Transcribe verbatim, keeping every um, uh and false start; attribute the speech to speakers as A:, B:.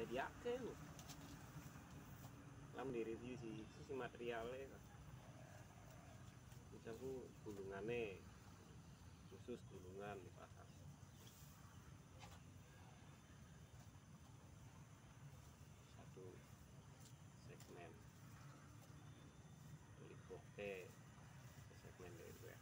A: jadi akeh lho. Lam di review sih sisi materialnya. Misalku gulungannya khusus gulungan dibahas. Satu segmen lipoke segmen dari gue